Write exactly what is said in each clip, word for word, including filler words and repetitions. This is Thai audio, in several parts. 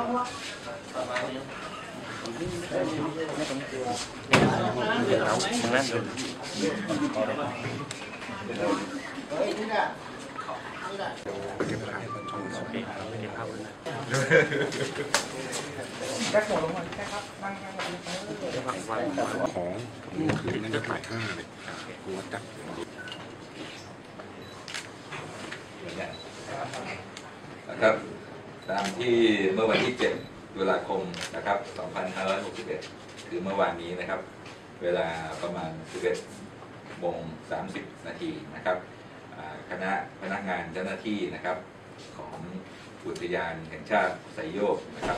นั่นเลยเก็บภาพโอเคครับเก็บภาพนะแค่หัวลงมาแค่ครับนั่งนั่งของคืนนั้นจะถ่ายห้าเลยหัวจับนะครับตามที่เมื่อวันที่เจ็ดตุลาคมนะครับสองพันห้าร้อยหกสิบเอ็ดคือเมื่อวานนี้นะครับเวลาประมาณสิบเอ็ดโมงสามสิบนาทีนะครับคณะพนักงานเจ้าหน้าที่นะครับของอุทยานแห่งชาติไซโยกนะครับ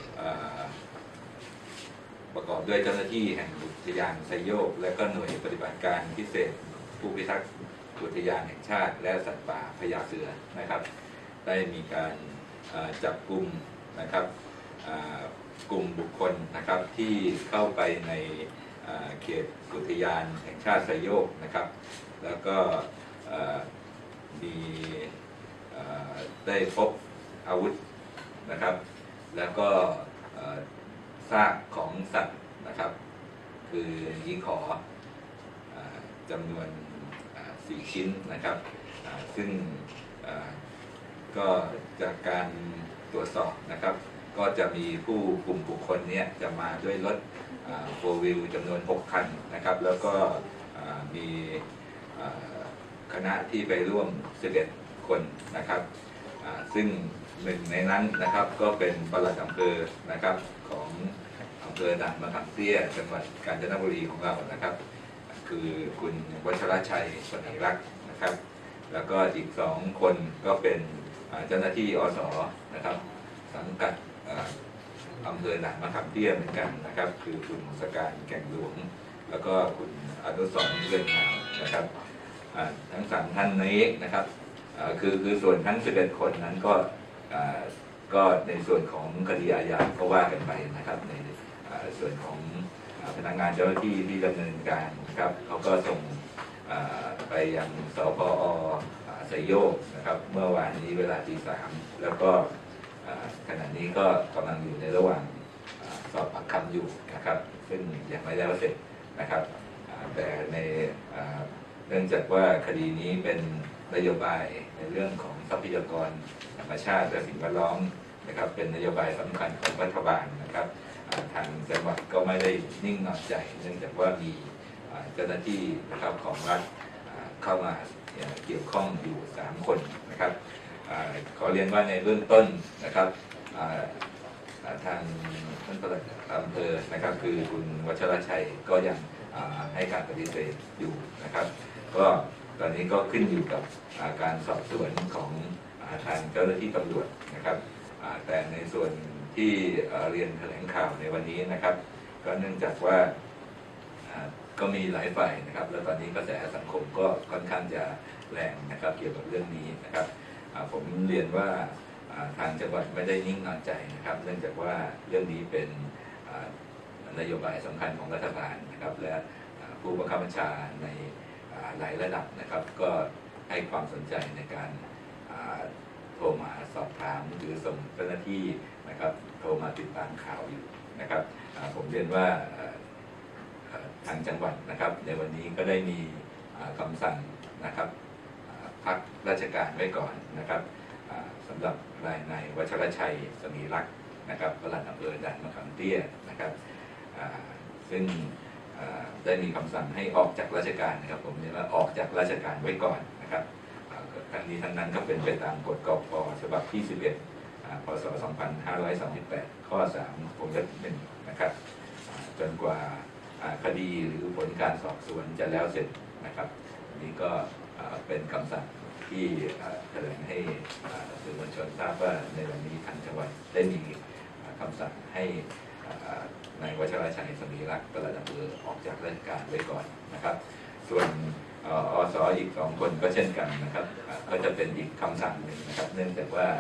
ประกอบด้วยเจ้าหน้าที่แห่งอุทยานไซโยกและก็หน่วยปฏิบัติการพิเศษผู้พิทักษ์อุทยานแห่งชาติและสัตว์ป่าพญาเสือนะครับได้มีการจับกลุ่มนะครับกลุ่มบุคคลนะครับที่เข้าไปในเขตอุทยานแห่งชาติไซโยกนะครับแล้วก็มีได้พบอาวุธนะครับแล้วก็ซากของสัตว์นะครับคือยีขอจำนวนสี่ชิ้นนะครับซึ่งก็จากการตรวจสอบนะครับก็จะมีผู้กลุ่มบุคคลนี้จะมาด้วยรถโฟร์วิวจำนวนหกคันนะครับแล้วก็มีคณะที่ไปร่วมสิบเอ็ดคนนะครับซึ่งหนึ่งในนั้นนะครับก็เป็นปลัดอำเภอนะครับของอำเภอด่านมะขามเตี้ยจังหวัดกาญจนบุรีของเรานะครับคือคุณวัชรชัยสนิรักษ์นะครับแล้วก็อีกสองคนก็เป็นเจ้าหน้าที่อสนะครับสังกัดอำเภอด่านมะขามเตี้ยเหมือนกันนะครับคือคุณสการแก่งหลวงแล้วก็คุณอนุสรณ์เรื่องงามนะครับทั้งสามท่านนี้นะครับคือคือส่วนทั้งสิบเอ็ดคนนั้นก็ก็ในส่วนของคดีอาญาก็ว่ากันไปนะครับในส่วนของพนักงานเจ้าหน้าที่ที่ดำเนินการนะครับเขาก็ส่งไปยังสพอไซโยกนะครับเมื่อวานนี้เวลาตีสามแล้วก็ขณะนี้ก็กำลังอยู่ในระหว่างสอบปากคำอยู่นะครับซึ่งยังไม่แล้วเสร็จนะครับแต่ในเนื่องจากว่าคดีนี้เป็นนโยบายในเรื่องของทรัพยากรธรรมชาติและสิ่งแวดล้อมนะครับเป็นนโยบายสำคัญของรัฐบาลนะครับทางจังหวัดก็ไม่ได้นิ่งนอนใจเนื่องจากว่ามีเจ้าหน้าที่นะครับของรัฐเข้ามาเกี่ยวข้องอยู่สามคนนะครับขอเรียนว่าในเบื้องต้นนะครับทางท่านปลัดอำเภอนะครับคือคุณวัชรชัยก็ยังให้การปฏิเสธอยู่นะครับก็ตอนนี้ก็ขึ้นอยู่กับการสอบสวนของทางเจ้าหน้าที่ตำรวจนะครับแต่ในส่วนที่เรียนแถลงข่าวในวันนี้นะครับก็เนื่องจากว่าก็มีหลายฝ่ายนะครับแล้วตอนนี้กระแสสังคมก็ค่อนข้างจะแรงนะครับเกี่ยวกับเรื่องนี้นะครับผมเรียนว่าทางจังหวัดไม่ได้นิ่งนอนใจนะครับเนื่องจากว่าเรื่องนี้เป็นนโยบายสำคัญของรัฐบาลนะครับและผู้บังคับบัญชาในหลายระดับนะครับก็ให้ความสนใจในการโทรมาสอบถามหรือส่งเจ้าหน้าที่นะครับโทรมาติดตามข่าวอยู่นะครับผมเรียนว่าทางจังหวัดนะครับในวันนี้ก็ได้มีคำสั่งนะครับพักราชการไว้ก่อนนะครับสำหรับนายนายวัชรชัยสมีรักษ์นะครับปลัดอำเภอด่านมะขามเตี้ยนะครับซึ่งได้มีคำสั่งให้ออกจากราชการนะครับผมเรียกว่าออกจากราชการไว้ก่อนนะครับทั้งนี้ทั้งนั้นก็เป็นไปตามกฎกพ.ฉบับที่สิบเอ็ดพ.ศ. สองพันห้าร้อยสามสิบแปดข้อสามวงเล็บหนึ่งนะครับจนกว่าคดีหรือผลการสอบสวนจะแล้วเสร็จนะครับนี่ก็เป็นคำสั่งที่แถลงให้สื่อมวลชนทราบว่าในวันนี้ทางจังหวัดได้มีคำสั่งให้นายวัชรชัยสมีรักษ์ปลัดอำเภอออกจากราชการไว้ก่อนนะครับส่วนอสอีกสองคนก็เช่นกันนะครับก็จะเป็นอีกคำสั่งหนึ่งนะครับเนื่องจากว่า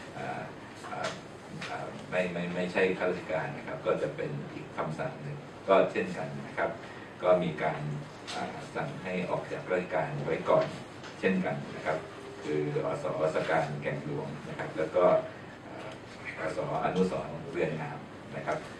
ไม่ไม่ไม่ใช่ข้าราชการนะครับก็จะเป็นอีกคำสั่งหนึ่งก็เช่นกันนะครับก็มีการสั่งให้ออกจากราชการไว้ก่อนเช่นกันนะครับคืออสอสการแก่งหลวงนะครับแล้วก็อสออนุสรณ์เรือนงามนะครับ